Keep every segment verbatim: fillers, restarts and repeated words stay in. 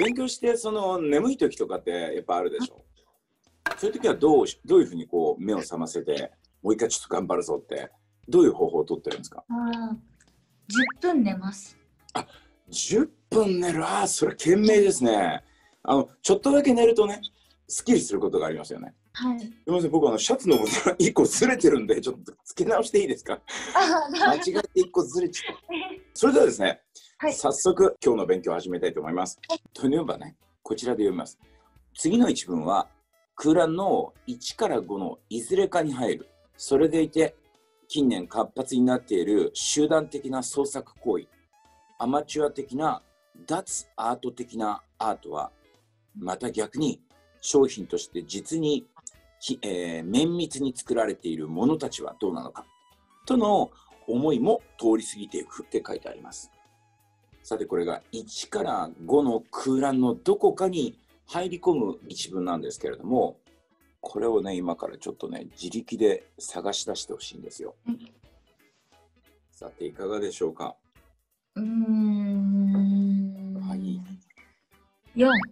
勉強してその眠い時とかってやっぱあるでしょ。そういう時はどうどういうふうにこう目を覚ませてもう一回ちょっと頑張るぞってどういう方法をとってるんですか？ あじゅっぷん寝ます。 あ、じゅっぷん寝る。ああ、それ賢明ですね。あのちょっとだけ寝るとね、すっきりすることがありますよね。 はい。 すみません、僕あのシャツのボタンいっこずれてるんでちょっと付け直していいですか？間違っていっこずれちゃった。それではですね、はい、早速今日の勉強を始めたいと思います。はい、というのはね、こちらで読みます。次の一文は空欄のいちからごのいずれかに入る。それでいて近年活発になっている集団的な創作行為、アマチュア的な脱アート的なアートはまた逆に商品として実に、えー、綿密に作られているものたちはどうなのかとの思いも通り過ぎていくって書いてあります。さてこれがいちからごの空欄のどこかに入り込む一文なんですけれども、これをね今からちょっとね自力で探し出してほしいんですよ。さていかがでしょうか？ うーん、 はい、 よん。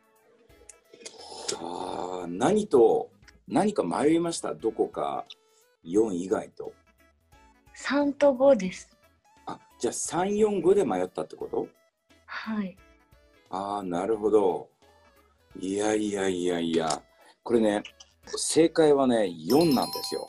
あ、何と何か迷いました？どこかよん以外と。 さんとごです。 あ、じゃあさん、よん、ごで迷ったってこと？ はい。 ああ、なるほど。いやいやいやいや、これね、正解はね、よんなんですよ。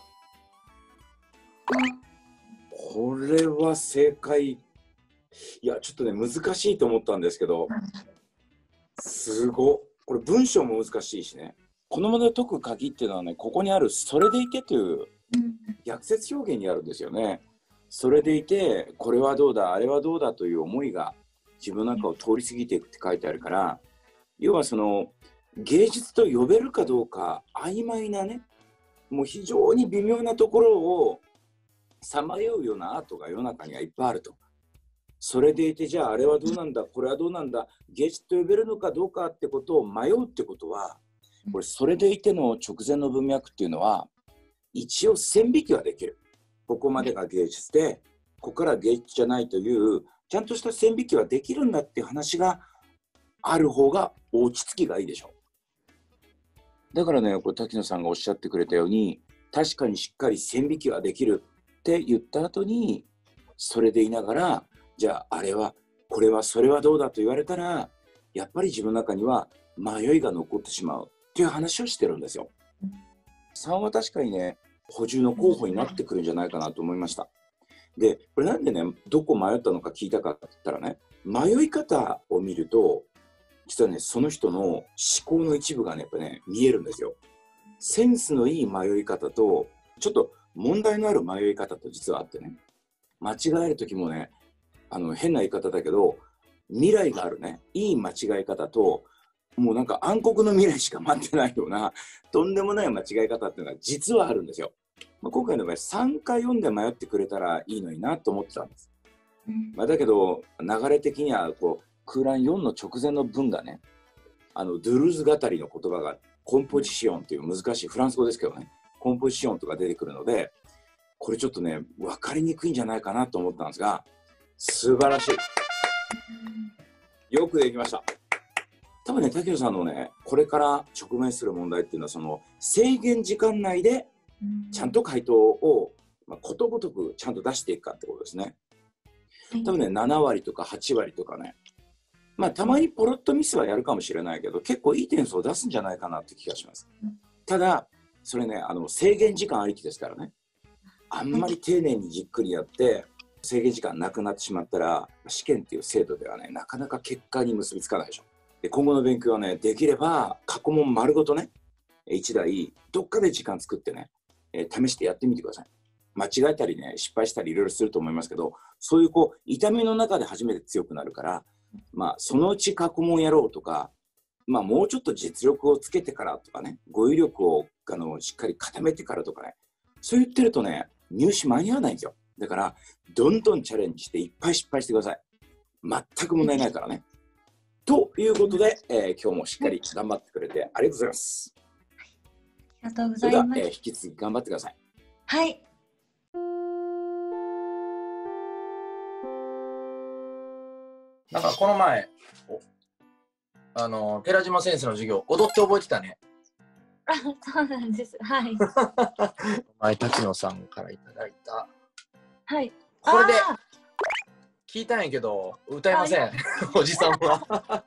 これは正解。いや、ちょっとね、難しいと思ったんですけど、すごっ。これ文章も難しいしね。この問題を解く鍵っていうのはね、ここにあるそれでいてという逆説表現にあるんですよね。それでいて、これはどうだ、あれはどうだという思いが自分の中を通り過ぎていくって書いてあるから、要はその芸術と呼べるかどうか曖昧なね、もう非常に微妙なところをさまようようなアートが世の中にはいっぱいあると。それでいて、じゃああれはどうなんだ、これはどうなんだ、芸術と呼べるのかどうかってことを迷うってことは、これそれでいての直前の文脈っていうのは一応線引きはできる。ここまでが芸術でここから芸術じゃないというちゃんとした線引きはできるんだっていう話がある方が落ち着きがいいでしょう。だからね、これ滝野さんがおっしゃってくれたように、確かにしっかり線引きはできるって言った後に、それでいながら、じゃああれはこれはそれはどうだと言われたら、やっぱり自分の中には迷いが残ってしまうっていう話をしてるんですよ。さんは確かにね、補充の候補になってくるんじゃないかなと思いました。で、これなんでね、どこ迷ったのか聞いたかって言ったらね、迷い方を見ると、実はね、その人の思考の一部がね、やっぱね、見えるんですよ。センスのいい迷い方と、ちょっと問題のある迷い方と実はあってね、間違える時もね、あの変な言い方だけど、未来があるね、いい間違い方と、もうなんか暗黒の未来しか待ってないようなとんでもない間違い方っていうのが実はあるんですよ。まあ、今回の場合さんかよんで迷ってくれたらいいのになと思ってたんです。うんまあ、だけど流れ的にはこう空欄よんの直前の文がね、あのドゥルーズ語りの言葉がコンポジシオンという難しいフランス語ですけどね、コンポジシオンとか出てくるので、これちょっとね分かりにくいんじゃないかなと思ったんですが、素晴らしい。よくできました。多分ね、滝野さんのね、これから直面する問題っていうのは、その制限時間内でちゃんと回答を、まあ、ことごとくちゃんと出していくかってことですね。多分ね、ななわりとかはちわりとかね、まあたまにポロッとミスはやるかもしれないけど、結構いい点数を出すんじゃないかなって気がします。ただ、それね、あの制限時間ありきですからね、あんまり丁寧にじっくりやって、制限時間なくなってしまったら、試験っていう制度ではね、なかなか結果に結びつかないでしょ。で今後の勉強はね、できれば過去問丸ごとね、いちだいどっかで時間作ってね、えー、試してやってみてください。間違えたりね、失敗したりいろいろすると思いますけど、そういうこう痛みの中で初めて強くなるから、まあそのうち過去問やろうとか、まあもうちょっと実力をつけてからとかね、語彙力をあのしっかり固めてからとかね、そう言ってるとね、入試間に合わないんですよ。だからどんどんチャレンジしていっぱい失敗してください。全く問題ないからね。ということで、えー、今日もしっかり頑張ってくれてありがとうございます。 ありがとうございます。 それでは、えー、引き続き頑張ってください。 はい。 なんかこの前、 あの寺島先生の授業踊って覚えてたね。 あ、そうなんです。はい。 前滝野さんからいただいた。 はい。 これであ聞いたんやけど歌えません。おじさんは。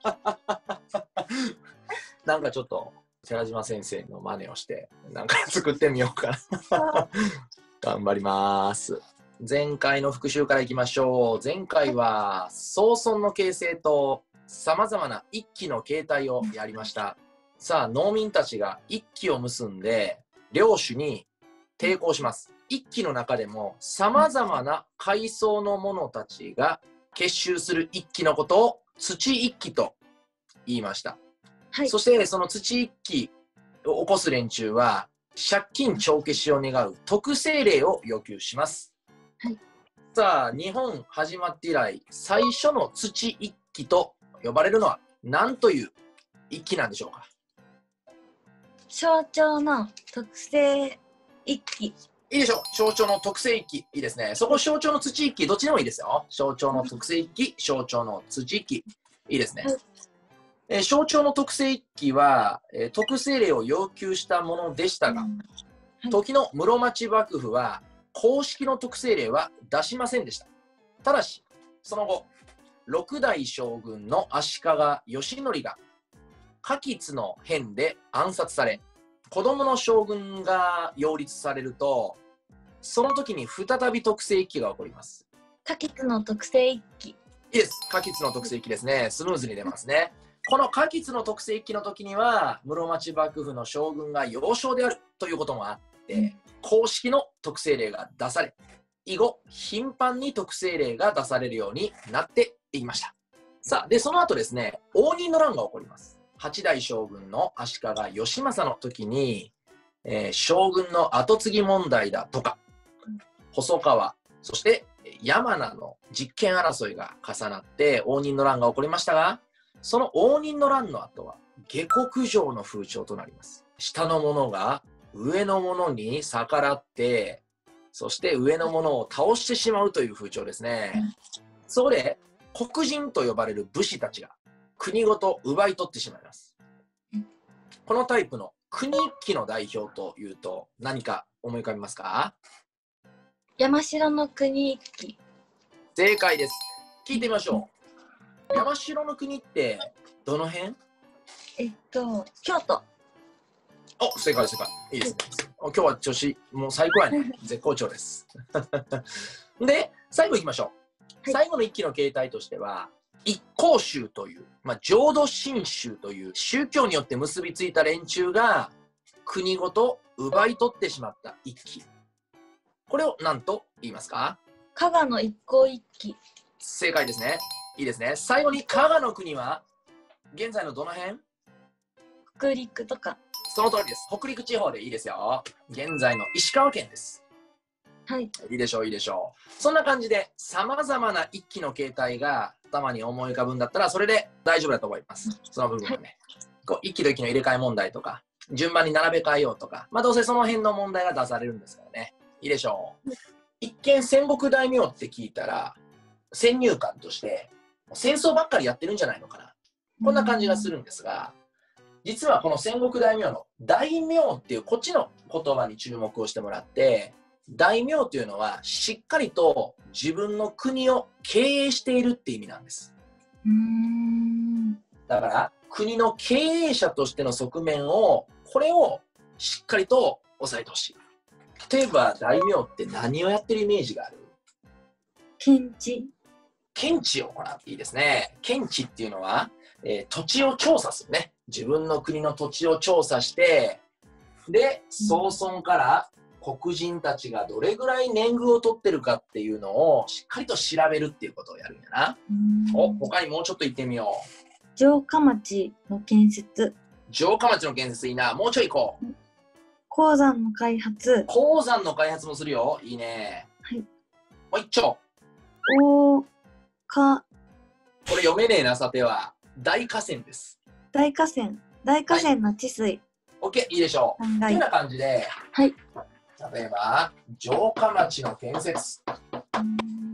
なんかちょっと寺島先生の真似をしてなんか作ってみようかな。頑張ります。前回の復習からいきましょう。前回は早村の形成とさまざまな一揆の形態をやりました。さあ農民たちが一揆を結んで領主に抵抗します。一揆の中でもさまざまな階層の者たちが結集する一揆のことを土一揆と言いました。 はい、 そしてその土一揆を起こす連中は借金帳消しを願う特政令を要求します。 はい、 さあ日本始まって以来最初の土一揆と呼ばれるのは何という一揆なんでしょうか。 象徴の特性一揆。 いいでしょう。象徴の特性一揆。いいですね。そこ象徴の土一揆どっちでもいいですよ。象徴の特性一揆、象徴の土一揆。いいですね。はい、えー、象徴の特性一揆は、えー、特政令を要求したものでしたが、うん、はい、時の室町幕府は公式の特政令は出しませんでした。ただしその後六代将軍の足利義教が嘉吉の変で暗殺され子供の将軍が擁立されるとその時に再び特政一揆が起こります。 嘉吉の特政一揆。いいです。嘉吉の特政一揆ですね。スムーズに出ますね。この嘉吉の特政一揆の時には室町幕府の将軍が幼少であるということもあって、うん、公式の特政令が出され以後頻繁に特政令が出されるようになっていきました。さあでその後ですね応仁の乱が起こります。八代将軍の足利義政の時に、えー、将軍の跡継ぎ問題だとか細川そして山名の実権争いが重なって応仁の乱が起こりましたがその応仁の乱の後は下克上の風潮となります。下の者が上の者に逆らってそして上の者を倒してしまうという風潮ですね。うん、そこで黒人と呼ばれる武士たちが国ごと奪い取ってしまいます。うん、このタイプの国一揆の代表というと何か思い浮かびますか？ 山城の国一揆。 正解です。聞いてみましょう。山城の国ってどの辺？ えっと京都。 お、正解正解。いいですね。今日は調子もう最高やね。絶好調です。で最後いきましょう。はい、最後の一揆の形態としては一向宗という、まあ、浄土真宗という宗教によって結びついた連中が国ごと奪い取ってしまった一揆。これを何と言いますか？ 加賀の一向一揆。 正解ですね。いいですね。最後に加賀の国は現在のどの辺？ 北陸とか。 その通りです。北陸地方でいいですよ。現在の石川県です。 はい。 いいでしょういいでしょう。そんな感じでさまざまな一揆の形態が頭に思い浮かぶんだったらそれで大丈夫だと思います。その部分はね。はい、こう一揆と一揆の入れ替え問題とか順番に並べ替えようとかまあどうせその辺の問題が出されるんですからね。いいでしょう。一見戦国大名って聞いたら先入観として戦争ばっかりやってるんじゃないのかなこんな感じがするんですが実はこの戦国大名の大名っていうこっちの言葉に注目をしてもらって大名というのはしっかりと自分の国を経営しているって意味なんです。 うーんだから国の経営者としての側面をこれをしっかりと押さえてほしい。例えば大名って何をやってるイメージがある？ 検地。 検地を行う。いいですね。検地っていうのは、えー、土地を調査するね。自分の国の土地を調査してで早々から黒人たちがどれぐらい年貢を取ってるかっていうのをしっかりと調べるっていうことをやるんやな。お、他にもうちょっと言ってみよう。 城下町の建設。 城下町の建設いいな。もうちょい行こう。 鉱山の開発。 鉱山の開発もするよ。いいね。 はい。もう一丁。 おか。 これ読めねえな、さては。大河川です。 大河川。大河川の治水。 オッケー、いいでしょう。というような感じで。 はい。 例えば、城下町の建設。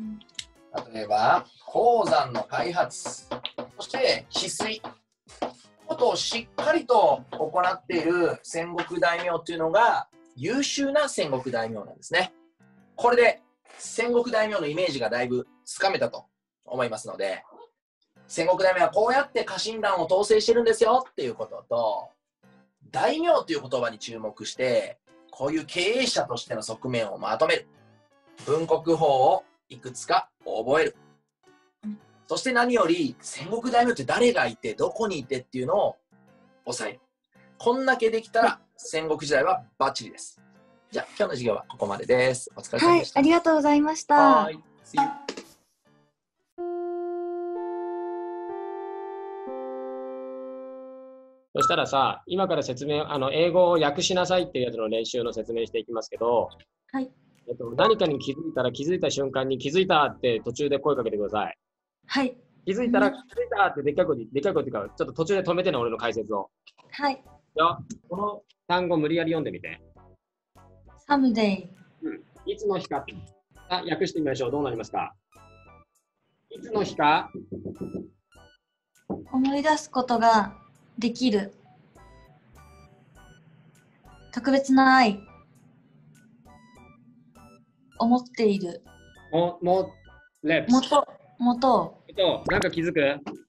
例えば、鉱山の開発。そして、治水。 ことをしっかりと行っている戦国大名というのが優秀な戦国大名なんですね。これで戦国大名のイメージがだいぶつかめたと思いますので、戦国大名はこうやって家臣団を統制してるんですよっていうことと、大名という言葉に注目してこういう経営者としての側面をまとめる、文国法をいくつか覚える、そして何より戦国大名って誰がいてどこにいてっていうのを抑える。こんだけできたら戦国時代はバッチリです。じゃあ今日の授業はここまでです。お疲れ様でした。 はい、ありがとうございました。 はい、See you。 そしたらさ、今から説明、あの英語を訳しなさいっていうやつの練習の説明していきますけど、 はい。 えっと、何かに気づいたら気づいた瞬間に気づいたって途中で声かけてください。 はい。 気づいたら気づいたってでっかい声で、でっかい声っていうか、ちょっと途中で止めてね、俺の解説を。 はい。 よこの単語無理やり読んでみて。 サムデイ。 うん。いつの日かって。あ、訳してみましょう。どうなりますか？いつの日か？ 思い出すことができる。特別な愛。思っている。 も、も、レプス。 元、元。 えっと、なんか気づく？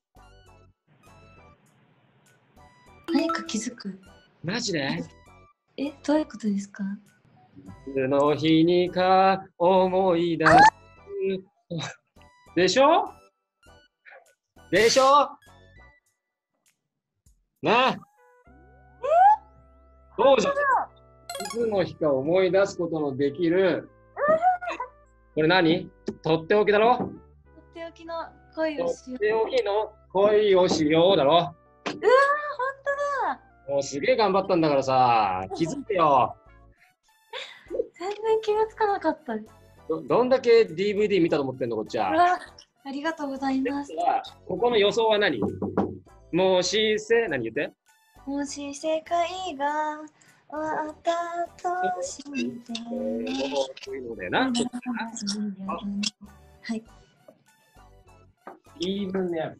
何か気づく。 マジで？ え、どういうことですか？ いつの日にか思い出す。でしょ？でしょ？ね。そうじゃん。いつの日か思い出すことのできる。これ何？とっておきだろ？ とっておきの恋とっをしよう。 ておきの恋をしようだろ？ うわー、ほんとだ。 もうすげえ頑張ったんだからさ、気づいてよ。 全然気がつかなかった。うど、どんだけ ディーブイディー 見たと思ってんの、こっちは。 わ、ありがとうございます。 ここの予想は何？もしせ、何言って？ もし世界が終わったとしてこういうのだよな。 はい。 イーブンである。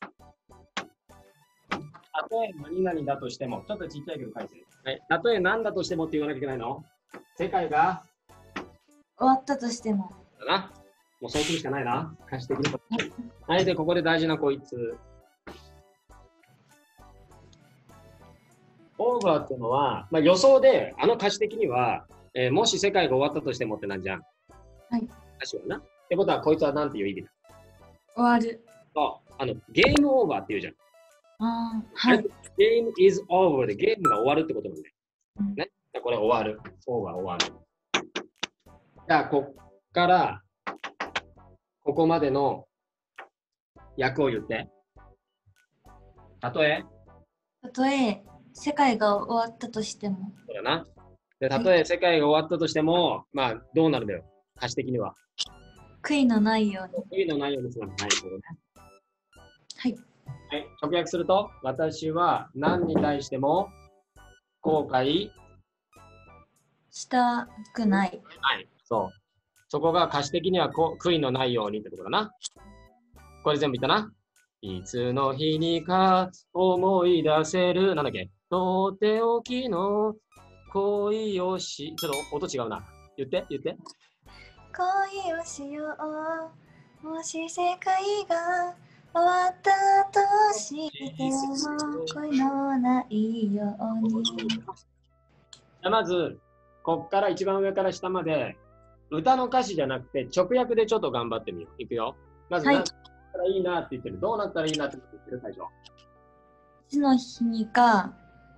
たとえ何々だとしても、ちょっとちっちゃいけど書いて。はい。たとえ何だとしてもって言わなきゃいけないの？世界が終わったとしても。 だな。もうそうするしかないな。可視的に。はい。で、ここで大事なこいつ。オーバーっていうのは、まあ、予想で、あの歌詞的には、えーもし世界が終わったとしてもってなんじゃん。 はい。 歌詞はな。ってことは、こいつは何ていう意味だ？ 終わる。 そうあのゲームオーバーっていうじゃん。 ああ、はい。 ゲーム is over でゲームが終わるってことなんだよ。 うんね。これ終わる。オーバー終わる。じゃあ、こっから、ここまでの訳を言って。たとえたとえ世界が終わったとしても。 そうだな。で、たとえ世界が終わったとしても、まあ、どうなるんだよ。歌詞的には。 悔いのないように。 悔いのないようにするのないけどね。 はい。 はい。直訳すると、私は何に対しても後悔したくない。 ない。そう。そこが歌詞的にはこ悔いのないようにってことだな。これ全部言ったな。いつの日にか思い出せる。なんだっけ？とっておきの恋をし。ちょっと音違うな。言って、言って。 恋をしよう。もし世界が終わったとしても恋のないように。 じゃあまず、こっから一番上から下まで、歌の歌詞じゃなくて直訳でちょっと頑張ってみよう。いくよ。まず、 はい何なったらいいなって言ってる。どうなったらいいなって言ってる最初。 いつの日にか、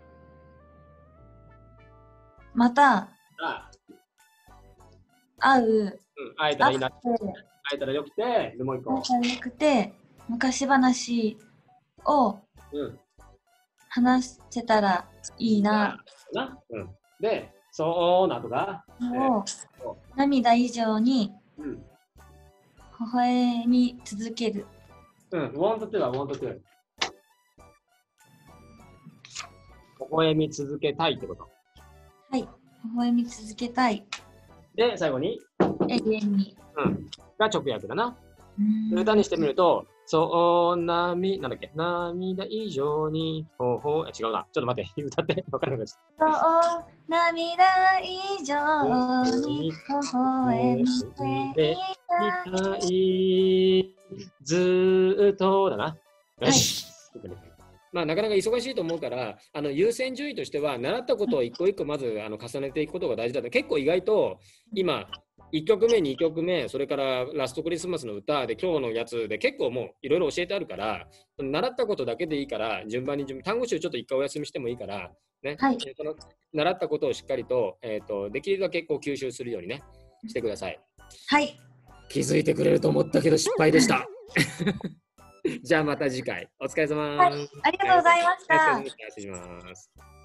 またあ会う、 うん、会えたらいいな。 会って、 会えたらよくて、でもう一個。 仲良くて、昔話をうん。 話せたらいいな。 な。うん。で、そうなとか。 を涙以上にうん。 微笑み続ける。 うん。want to は want to。微笑み続けたいってこと。 はい。微笑み続けたい。 で、最後に、 永遠に。 うん。が直訳だな。 うん歌にしてみると、そうなみ、なんだっけ、涙以上に、ほほえ、違うな。ちょっと待って、歌って、わかんなくなっちゃっそう涙以上に微笑んでいた。 た。いずーっとだな。よし。まあ、なかなか忙しいと思うから、あの優先順位としては、習ったことを一個一個まずあの重ねていくことが大事だと。結構意外と、今、いっきょくめ、にきょくめ、それからラストクリスマスの歌で、今日のやつで結構もういろいろ教えてあるから、習ったことだけでいいから、順番に順番、単語集ちょっと一回お休みしてもいいから、ね、 はいその習ったことをしっかりと、えーと、できるだけこう吸収するようにね、してください。 はい。 気づいてくれると思ったけど失敗でした。じゃあまた次回。お疲れ様。 はいありがとうございました。 失礼します。